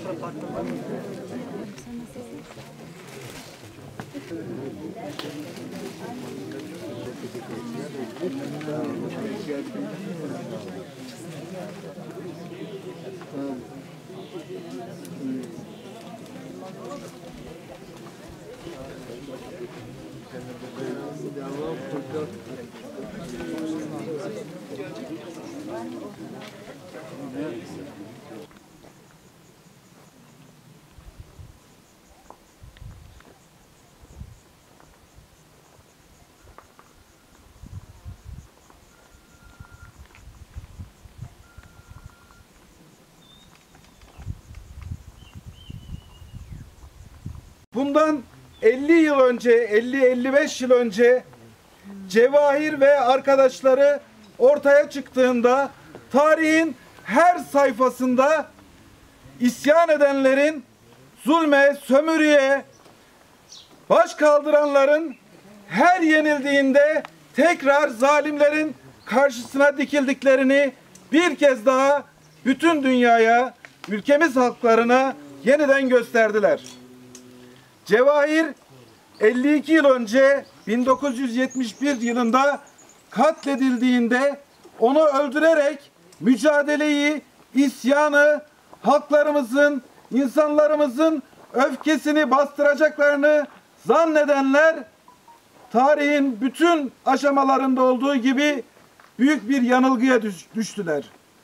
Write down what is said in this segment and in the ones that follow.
Bundan 50 yıl önce, 50-55 yıl önce Cevahir ve arkadaşları ortaya çıktığında tarihin her sayfasında isyan edenlerin zulme, sömürüye baş kaldıranların her yenildiğinde tekrar zalimlerin karşısına dikildiklerini bir kez daha bütün dünyaya, ülkemiz halklarına yeniden gösterdiler. Cevahir 52 yıl önce 1971 yılında katledildiğinde onu öldürerek mücadeleyi, isyanı, halklarımızın, insanlarımızın öfkesini bastıracaklarını zannedenler tarihin bütün aşamalarında olduğu gibi büyük bir yanılgıya düştüler.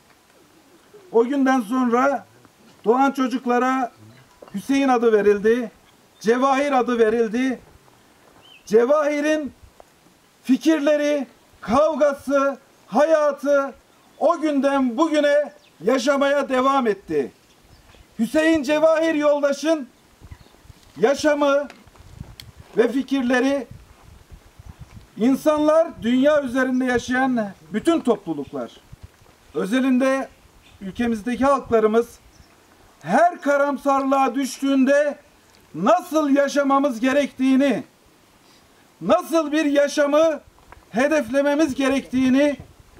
O günden sonra doğan çocuklara Hüseyin adı verildi, Cevahir adı verildi. Cevahir'in fikirleri, kavgası, hayatı o günden bugüne yaşamaya devam etti. Hüseyin Cevahir yoldaşın yaşamı ve fikirleri insanlar, dünya üzerinde yaşayan bütün topluluklar, özelinde ülkemizdeki halklarımız her karamsarlığa düştüğünde nasıl yaşamamız gerektiğini, nasıl bir yaşamı hedeflememiz gerektiğini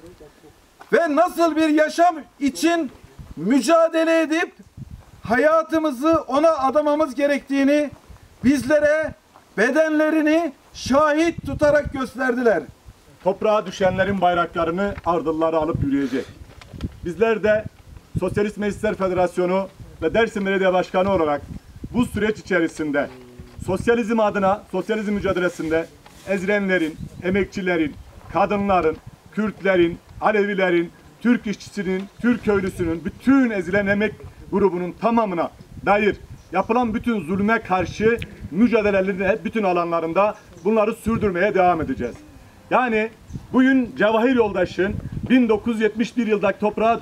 ve nasıl bir yaşam için mücadele edip hayatımızı ona adamamız gerektiğini bizlere bedenlerini şahit tutarak gösterdiler. Toprağa düşenlerin bayraklarını ardılları alıp yürüyecek. Bizler de Sosyalist Meclisler Federasyonu ve Dersim Belediye Başkanı olarak bu süreç içerisinde sosyalizm adına, sosyalizm mücadelesinde ezilenlerin, emekçilerin, kadınların, Kürtlerin, Alevilerin, Türk işçisinin, Türk köylüsünün, bütün ezilen emek grubunun tamamına dair yapılan bütün zulme karşı mücadelelerin bütün alanlarında bunları sürdürmeye devam edeceğiz. Yani bugün Cevahir yoldaşın 1971 yıldaki toprağa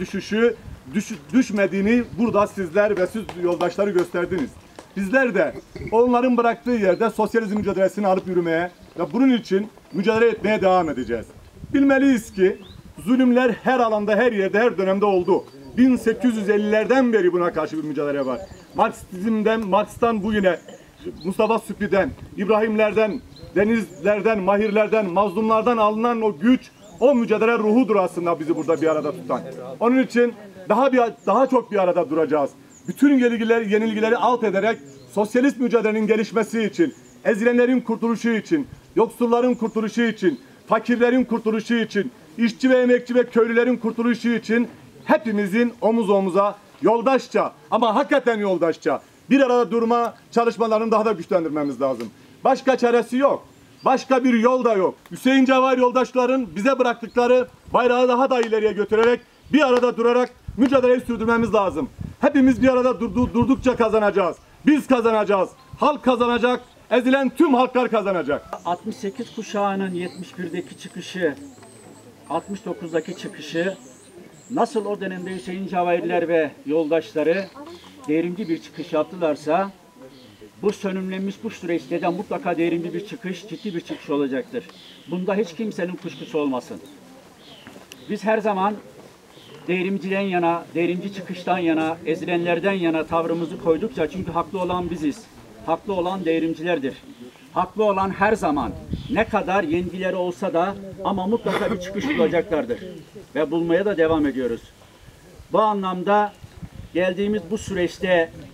düşmediğini burada sizler ve siz yoldaşları gösterdiniz. Bizler de onların bıraktığı yerde sosyalizm mücadelesini alıp yürümeye ve bunun için mücadele etmeye devam edeceğiz. Bilmeliyiz ki zulümler her alanda, her yerde, her dönemde oldu. 1850'lerden beri buna karşı bir mücadele var. Marks'tan bugüne, Mustafa Süphi'den, İbrahimlerden, Denizlerden, Mahirlerden, mazlumlardan alınan o güç, o mücadele ruhudur aslında bizi burada bir arada tutan. Onun için daha çok bir arada duracağız. Bütün yenilgileri alt ederek sosyalist mücadelenin gelişmesi için, ezilenlerin kurtuluşu için, yoksulların kurtuluşu için, fakirlerin kurtuluşu için, işçi ve emekçi ve köylülerin kurtuluşu için hepimizin omuz omuza yoldaşça ama hakikaten yoldaşça bir arada durma çalışmalarını daha da güçlendirmemiz lazım. Başka çaresi yok. Başka bir yol da yok. Hüseyin Cevahir yoldaşların bize bıraktıkları bayrağı daha da ileriye götürerek bir arada durarak mücadeleyi sürdürmemiz lazım. Hepimiz bir arada durdukça kazanacağız. Biz kazanacağız. Halk kazanacak. Ezilen tüm halklar kazanacak. 68 kuşağının 71'deki çıkışı, 69'daki çıkışı, nasıl o dönemde Hüseyin Cevahirler ve yoldaşları devrimci bir çıkış yaptılarsa, bu sönümlenmiş bu süreçte de mutlaka devrimci bir çıkış, ciddi bir çıkış olacaktır. Bunda hiç kimsenin kuşkusu olmasın. Biz her zaman devrimciden yana, devrimci çıkıştan yana, ezilenlerden yana tavrımızı koydukça, çünkü haklı olan biziz. Haklı olan devrimcilerdir. Haklı olan her zaman ne kadar yengileri olsa da ama mutlaka bir çıkış bulacaklardır. Ve bulmaya da devam ediyoruz. Bu anlamda geldiğimiz bu süreçte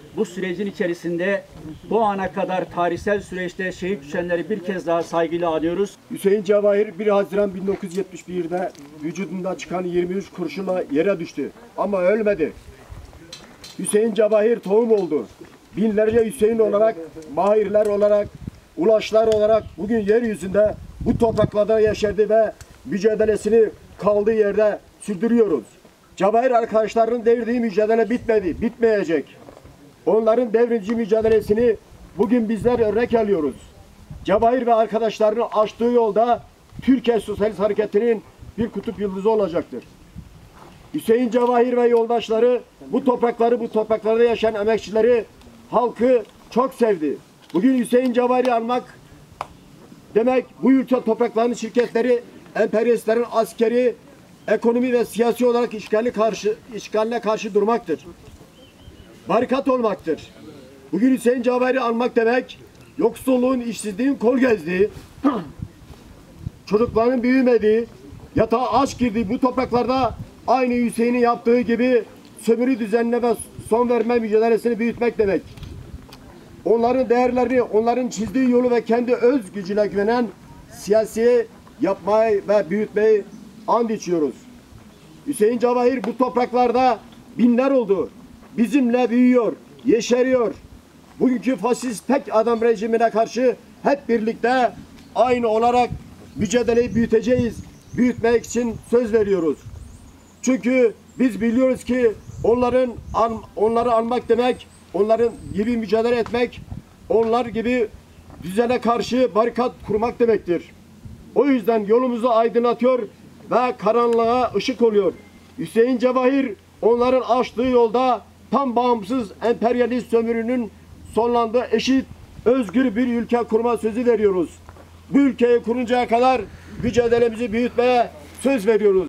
bu sürecin içerisinde bu ana kadar tarihsel süreçte şehit düşenleri bir kez daha saygıyla anıyoruz. Hüseyin Cevahir 1 Haziran 1971'de vücudundan çıkan 23 kurşunla yere düştü. Ama ölmedi. Hüseyin Cevahir tohum oldu. Binlerce Hüseyin olarak, Mahirler olarak, Ulaşlar olarak bugün yeryüzünde bu topraklarda yaşadı ve mücadelesini kaldığı yerde sürdürüyoruz. Cevahir arkadaşlarının verdiği mücadele bitmedi, bitmeyecek. Onların devrimci mücadelesini bugün bizler örnek alıyoruz. Cevahir ve arkadaşlarının açtığı yolda Türkiye Sosyalist Hareketi'nin bir kutup yıldızı olacaktır. Hüseyin Cevahir ve yoldaşları bu topraklarda yaşayan emekçileri, halkı çok sevdi. Bugün Hüseyin Cevahir'i almak demek bu ülke topraklarının şirketleri, emperyalistlerin askeri, ekonomi ve siyasi olarak işgaline karşı durmaktır. Barikat olmaktır. Bugün Hüseyin Cevahir'i almak demek yoksulluğun, işsizliğin kol gezdiği, çocukların büyümediği, yatağa aç girdiği bu topraklarda aynı Hüseyin'in yaptığı gibi sömürü düzenine ve son verme mücadelesini büyütmek demek. Onların değerlerini, onların çizdiği yolu ve kendi öz gücüne güvenen siyasi yapmayı ve büyütmeyi and içiyoruz. Hüseyin Cevahir bu topraklarda binler oldu. Bizimle büyüyor, yeşeriyor. Bugünkü faşist tek adam rejimine karşı hep birlikte aynı olarak mücadeleyi büyüteceğiz. Büyütmek için söz veriyoruz. Çünkü biz biliyoruz ki onları almak demek, onların gibi mücadele etmek, onlar gibi düzene karşı barikat kurmak demektir. O yüzden yolumuzu aydınlatıyor ve karanlığa ışık oluyor. Hüseyin Cevahir onların açtığı yolda tam bağımsız emperyalist sömürünün sonlandığı eşit, özgür bir ülke kurma sözü veriyoruz. Bu ülkeyi kuruncaya kadar mücadelemizi büyütmeye söz veriyoruz.